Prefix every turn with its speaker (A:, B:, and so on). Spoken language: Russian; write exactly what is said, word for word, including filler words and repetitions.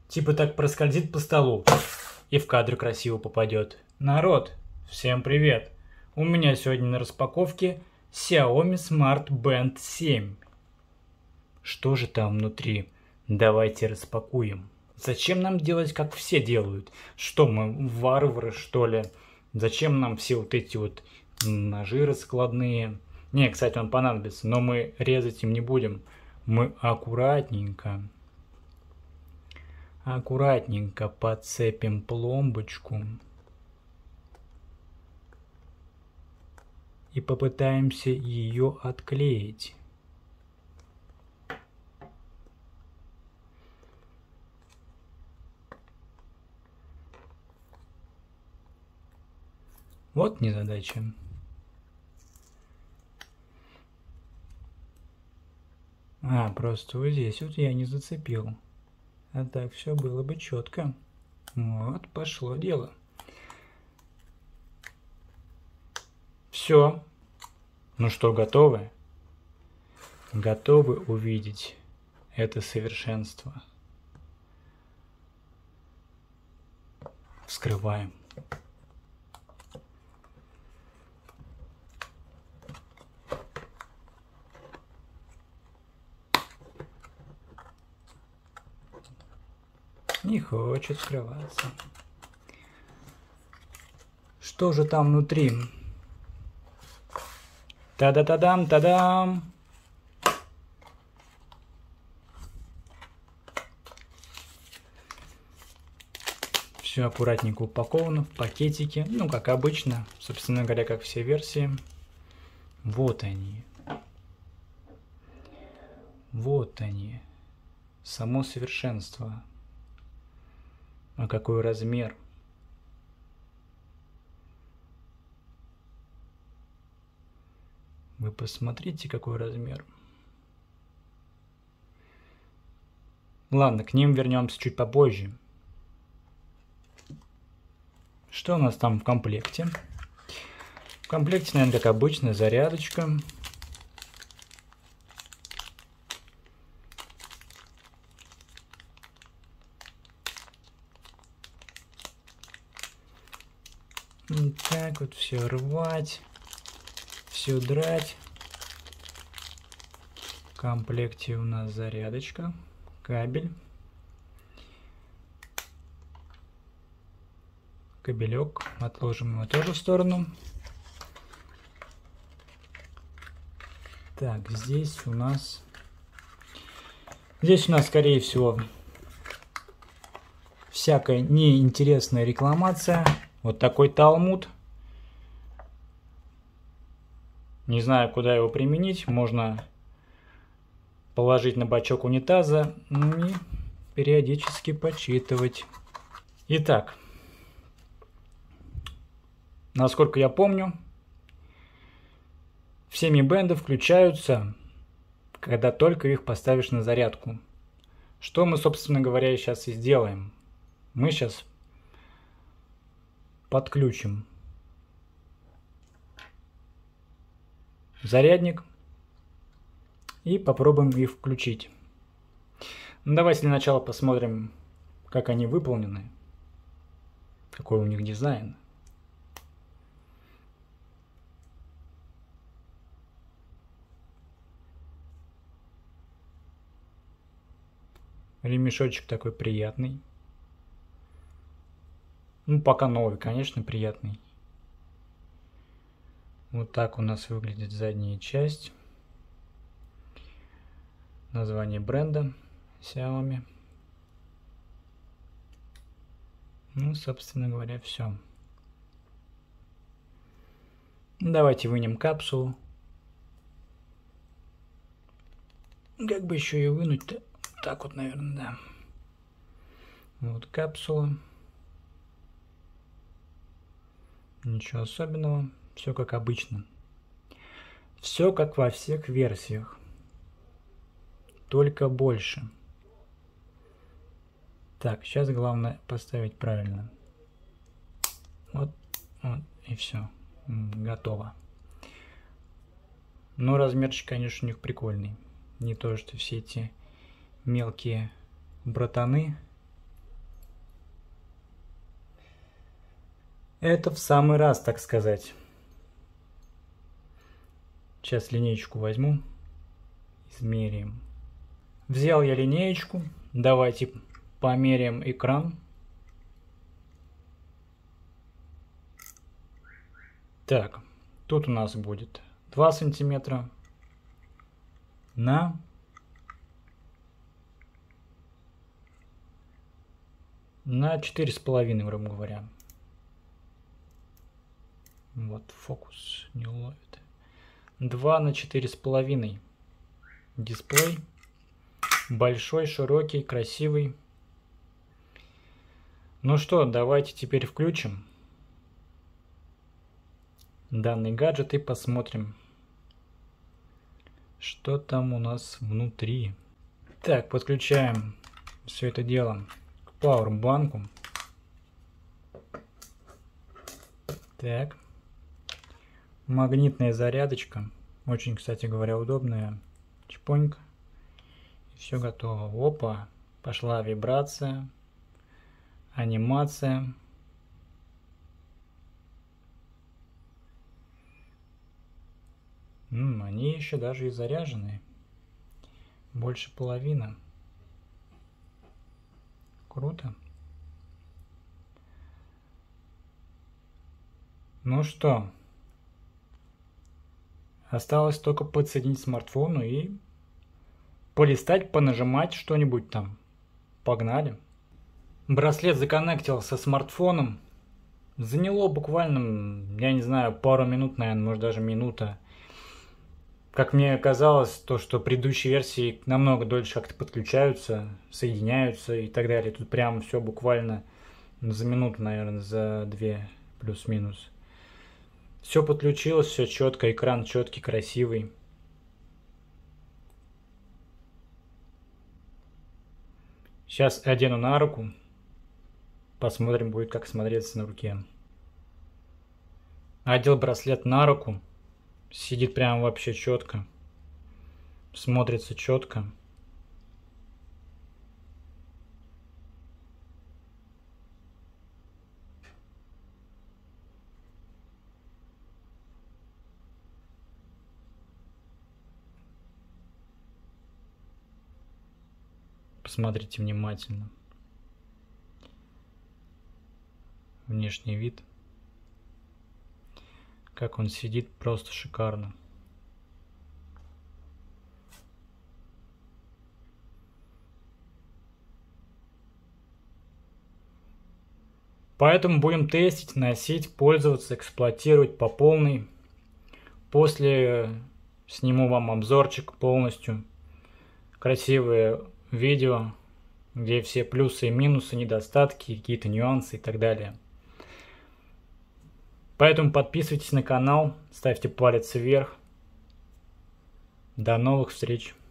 A: Типа так проскользит по столу и в кадр красиво попадет. Народ, всем привет! У меня сегодня на распаковке Xiaomi Smart Band семь. Что же там внутри? Давайте распакуем. Зачем нам делать, как все делают? Что мы, варвары, что ли? Зачем нам все вот эти вот ножи раскладные? Не, кстати, он понадобится, но мы резать им не будем. Мы аккуратненько, аккуратненько подцепим пломбочку и попытаемся ее отклеить. Вот незадача. А, просто вот здесь вот я не зацепил. А так все было бы четко. Вот, пошло дело. Все. Ну что, готовы? Готовы увидеть это совершенство? Вскрываем. Не хочет скрываться. Что же там внутри? Та-да-та-дам, та-дам! Все аккуратненько упаковано в пакетике. Ну, как обычно. Собственно говоря, как все версии. Вот они. Вот они. Само совершенство. А какой размер? Вы посмотрите, какой размер. Ладно, к ним вернемся чуть попозже. Что у нас там в комплекте? В комплекте, наверное, как обычно, зарядочка. Вот так вот все рвать, все драть. В комплекте у нас зарядочка, кабель, кабелек. Отложим его тоже в сторону. Так, здесь у нас... Здесь у нас, скорее всего, всякая неинтересная рекламация. Вот такой талмуд. Не знаю, куда его применить. Можно положить на бачок унитаза и периодически почитывать. Итак, насколько я помню, все ми-бенды включаются, когда только их поставишь на зарядку. Что мы, собственно говоря, сейчас и сделаем. Мы сейчас подключим зарядник и попробуем их включить. Ну, давайте для начала посмотрим, как они выполнены, какой у них дизайн. Ремешочек такой приятный. Ну, пока новый, конечно, приятный. Вот так у нас выглядит задняя часть. Название бренда Xiaomi. Ну, собственно говоря, все. Давайте вынем капсулу. Как бы еще ее вынуть-то? Так вот, наверное, да. Вот капсула. Ничего особенного. Все как обычно. Все как во всех версиях. Только больше. Так, сейчас главное поставить правильно. Вот, вот и все. Готово. Но размерчик, конечно, у них прикольный. Не то, что все эти мелкие братаны Это в самый раз, так сказать. Сейчас линеечку возьму, измерим. Взял я линеечку, давайте померяем экран. Так, тут у нас будет два сантиметра на на четыре с половиной, грубо говоря. Вот фокус не ловит. два на четыре с половиной. Дисплей большой, широкий, красивый. Ну что, давайте теперь включим данный гаджет и посмотрим, что там у нас внутри. Так, подключаем все это дело к пауэрбанку. Так, магнитная зарядочка, очень, кстати говоря, удобная. Чпоньк, и все готово. Опа, пошла вибрация, анимация. М, они еще даже и заряжены. Больше половины. Круто. Ну что, осталось только подсоединить смартфону и полистать, понажимать что-нибудь там. Погнали. Браслет законнектился со смартфоном. Заняло буквально, я не знаю, пару минут, наверное, может даже минута. Как мне казалось, то, что предыдущие версии намного дольше как-то подключаются, соединяются и так далее. Тут прям все буквально за минуту, наверное, за две плюс-минус. Все подключилось, все четко, экран четкий, красивый. Сейчас одену на руку, посмотрим, будет как смотреться на руке. Одел браслет на руку. Сидит прям вообще четко. Смотрится четко. Посмотрите внимательно. Внешний вид. Как он сидит, просто шикарно. Поэтому будем тестить, носить, пользоваться, эксплуатировать по полной. После сниму вам обзорчик полностью. Красивые видео, где все плюсы и минусы, недостатки, какие-то нюансы и так далее. Поэтому подписывайтесь на канал, ставьте палец вверх. До новых встреч!